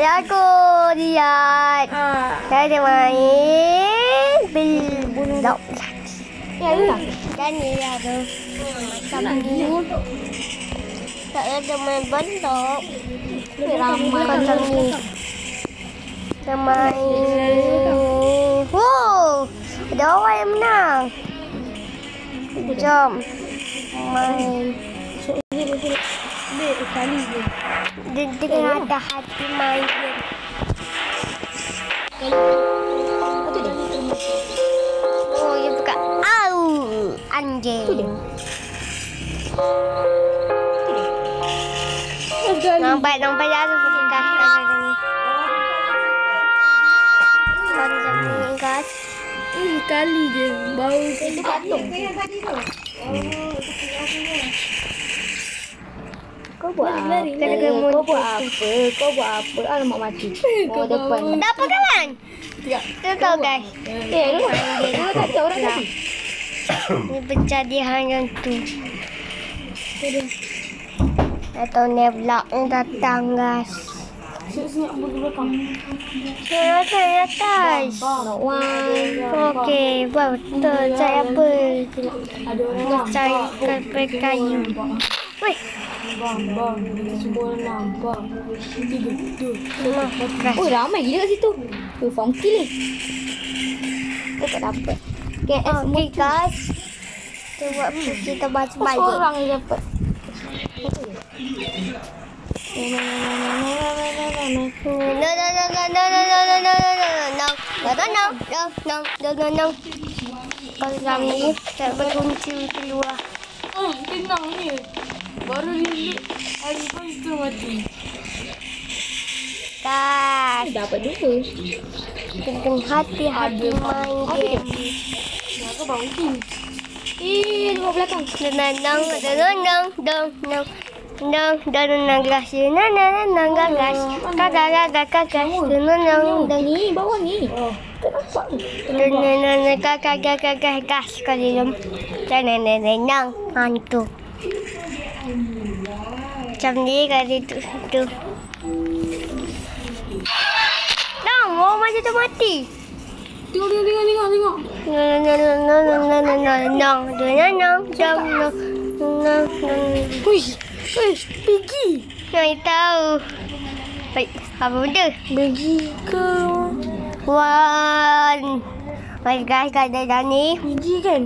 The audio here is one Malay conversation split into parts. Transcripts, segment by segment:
aku lihat. Saya main belok. Ya lah. Dan ni ada macam ni. Tak ada main bentuk. Ramai Macam ni. Kita main. Wow, ada orang yang menang. Jom main. Sekali je. Dia dengan ada hati main game. Oh, dia buka. Au, anjing. Nampak dah seperti gas ni. Macam ni gas. Sekali je. Bau itu patung. Kau buat apa? Kau buat apa? Alamak mati. Oh depan. Dah apa kawan? Kita tahu guys. Lu tak tahu orang tadi. Ni pencarian yang tu. Atau nevlog yang datang guys. Senyap bulu belakang. Saya atas. Okey, betul. Saya apa? Ada orang Cari kayu. Weh, bang. Kita semua nampak. 3, 2. guys. Oh ramai gila kat situ. Tu funky ni. Kau tak dapat. Okey guys. Kita buat kita baca balik. Orang je dapat. No. Kalau kami tak berkunci keluar. Tenang ni. Baru lilit. Hari pun itu mati. Guys, Dapat dua. dengan hati-hati main game. Aku bangun. Dua belakang. Ni bawah ni. Tak nampak. Hantu. Macam ni kali tu. Mau macam tu mati. Tengok. Pergi. Saya tahu. Baik, apa benda? Pergi ke? One. Baik guys, ada dah ni. Pergi kan?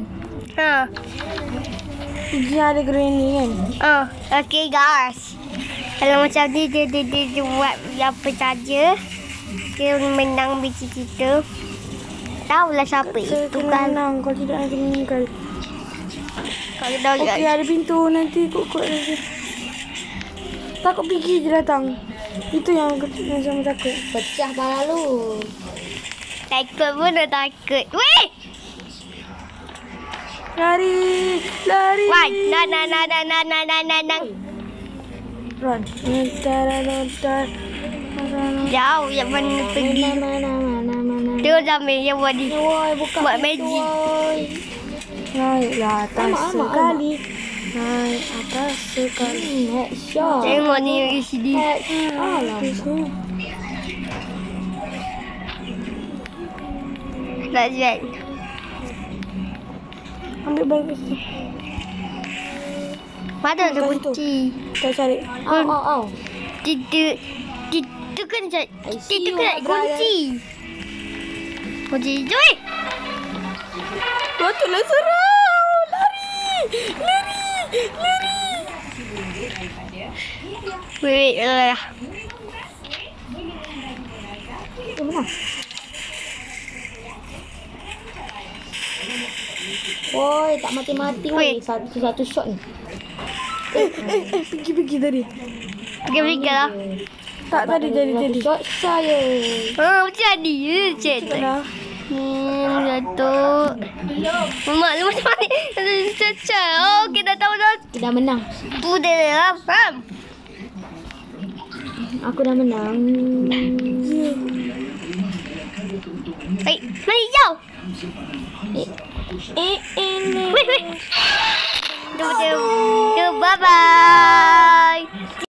Pergi ada granny kan? Okay guys. Kalau macam ni dia buat apa saja. Dia menang biji kita. Tahulah siapa itu kan. Menang kalau tidak akan meninggal. Kalau dah Okey, ada pintu nanti kok lagi. Takut pergi je datang. Itu yang sama takut. Pecah kepala lu. takut pun dah takut. Weh! Lari. Wah, nang. Run. Jauh yang mana pergi. Dia dah ambil yang buat ni. Buat magic. Naiklah atas sekali. Naik atas sekali. Headshot. Tengok ni yang isi di. Tak jahat. Ambil bagus tu. Mana ada kunci? Kita cari. Au. Kita kena cari. Kita kena kunci. Kunci hijau eh. Patutlah serang. Lari. Wait lah. Mana? Woi, tak mati-mati woi. Satu shot ni. Pergi tadi. Pergi lah. Tak tadi. Shot saya. Macam jadi je cik. Jatuh. Mak lu macam mana? Caca. Oh, kita tahu dah. Kita menang. Sudah faham. Aku dah menang. Baik, mari jauh. Ini. Wait. Bye-bye.